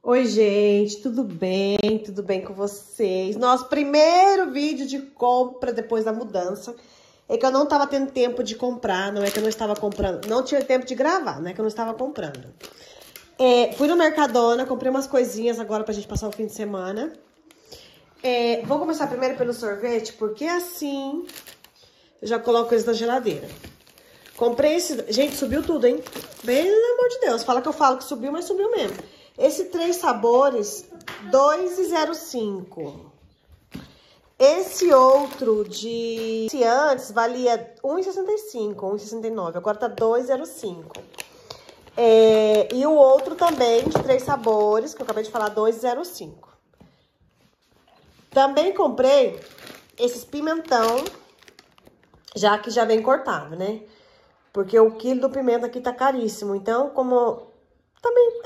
Oi, gente, tudo bem? Tudo bem com vocês? Nosso primeiro vídeo de compra depois da mudança. É que eu não tava tendo tempo de comprar, não é que eu não estava comprando. Não tinha tempo de gravar, não é que eu não estava comprando. Fui no Mercadona, comprei umas coisinhas agora pra gente passar o fim de semana. Vou começar primeiro pelo sorvete, porque assim eu já coloco eles na geladeira. Comprei esse... Gente, subiu tudo, hein? Pelo amor de Deus, fala que eu falo que subiu, mas subiu mesmo. Esse 3 sabores, R$2,05. Esse outro de... Esse antes valia R$1,65, R$1,69. Agora tá R$2,05. E o outro também, de 3 sabores, que eu acabei de falar, R$2,05. Também comprei esses pimentão, já que já vem cortado, né? Porque o quilo do pimenta aqui tá caríssimo. Então, como... Também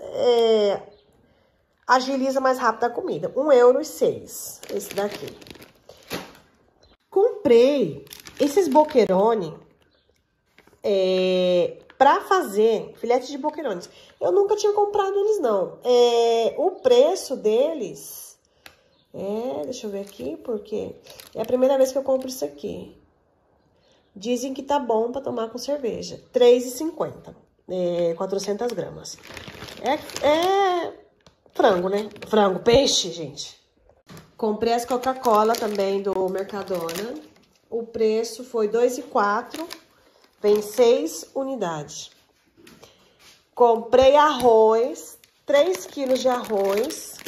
agiliza mais rápido a comida. R$1,06, esse daqui. Comprei esses boquerone pra fazer filete de boquerones. Eu nunca tinha comprado eles, não. O preço deles... deixa eu ver aqui, porque é a primeira vez que eu compro isso aqui. Dizem que tá bom pra tomar com cerveja. R$3,50. 400 gramas. Frango, né? Frango, peixe, gente. Comprei as Coca-Cola também do Mercadona. O preço foi R$2,04. Vem 6 unidades. Comprei arroz. 3 quilos de arroz.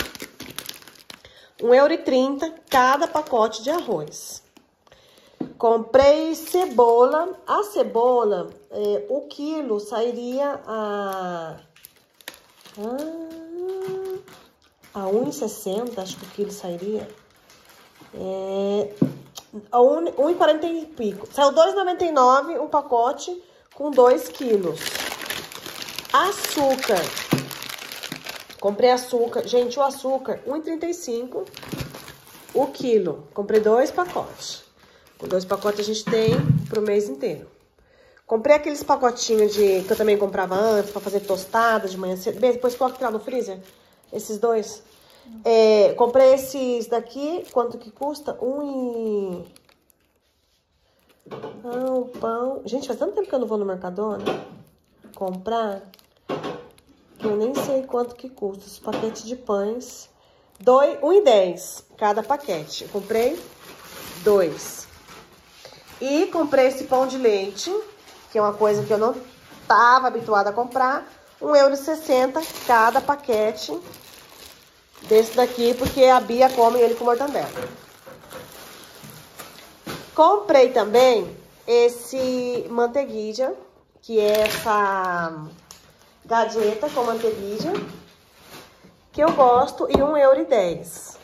R$1,30 cada pacote de arroz. Comprei cebola. A cebola, o quilo sairia a R$1,60, acho que o quilo sairia. A R$1,40 e pico. Saiu R$2,99 um pacote com 2 quilos. Açúcar. Comprei açúcar. Gente, o açúcar, R$1,35 o quilo. Comprei 2 pacotes. Com 2 pacotes a gente tem pro mês inteiro. Comprei aqueles pacotinhos que eu também comprava antes, pra fazer tostada de manhã cedo. Depois coloca lá no freezer, esses 2. Comprei esses daqui, quanto que custa? O pão. Gente, faz tanto tempo que eu não vou no Mercadona comprar, que eu nem sei quanto que custa. Os paquetes de pães. R$1,10 cada paquete. Eu comprei 2. E comprei esse pão de leite, que é uma coisa que eu não estava habituada a comprar. R$1,60 cada paquete desse daqui, porque a Bia come ele com mortandela. Comprei também esse manteiguilla, que é essa galleta com manteiguilla, que eu gosto, e R$1,10.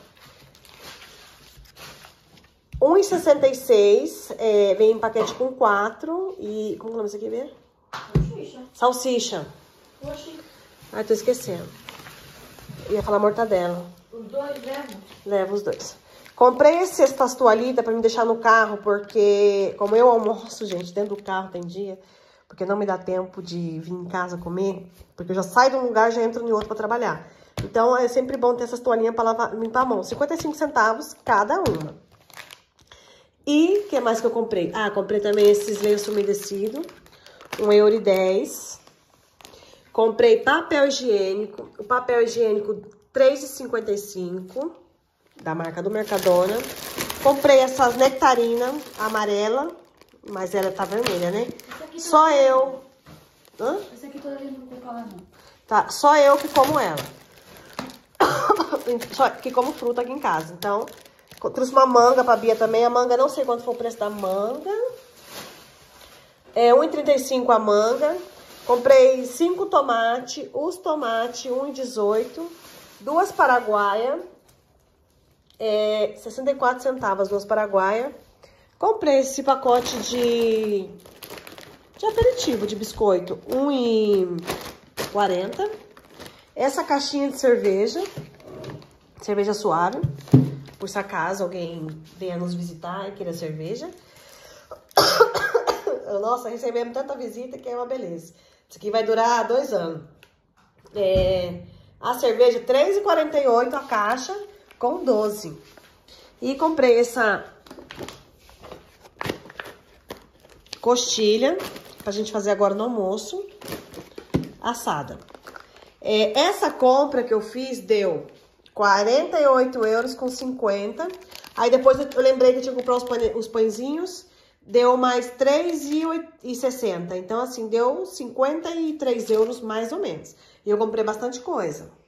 R$1,66, vem em paquete com 4 e... Como é o nome disso aqui mesmo? Salsicha. Oxi. Ai, tô esquecendo. Ia falar mortadela. Os 2 levam? Levo os 2. Comprei essas toalhitas pra me deixar no carro, porque como eu almoço, gente, dentro do carro tem dia, porque não me dá tempo de vir em casa comer, porque eu já saio de um lugar e já entro em outro pra trabalhar. Então, é sempre bom ter essas toalhinhas pra limpar a mão. 55 centavos cada uma. E o que mais que eu comprei? Comprei também esses lenços umedecidos. R$1,10. Comprei papel higiênico. O papel higiênico R$3,55. Da marca do Mercadona. Comprei essas nectarinas amarela. Mas ela tá vermelha, né? Só eu. Esse aqui toda vez não vou falar, não. Tá, só eu que como ela. Só que como fruta aqui em casa. Então... Trouxe uma manga pra Bia também. A manga, não sei quanto foi o preço da manga. R$1,35 a manga. Comprei 5 tomates. Os tomates, R$1,18. 2 paraguaias. 64 centavos, 2 paraguaias. Comprei esse pacote de aperitivo, de biscoito. R$1,40. Essa caixinha de cerveja. Cerveja suave. Por se acaso alguém venha nos visitar e queira cerveja. Nossa, recebemos tanta visita que é uma beleza. Isso aqui vai durar 2 anos. A cerveja, R$ 3,48 a caixa, com 12. E comprei essa coxilha, pra gente fazer agora no almoço, assada. Essa compra que eu fiz deu R$ 48,50. Aí depois eu lembrei que eu tinha que comprar os pãezinhos, deu mais R$ 3,60. Então, assim, deu 53 € mais ou menos. E eu comprei bastante coisa.